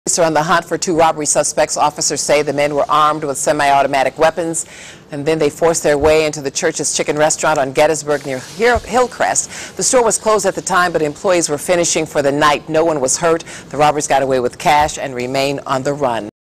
Police are on the hunt for two robbery suspects. Officers say the men were armed with semi-automatic weapons, and then they forced their way into the Church's Chicken restaurant on Gettysburg near Hillcrest. The store was closed at the time, but employees were finishing for the night. No one was hurt. The robbers got away with cash and remain on the run.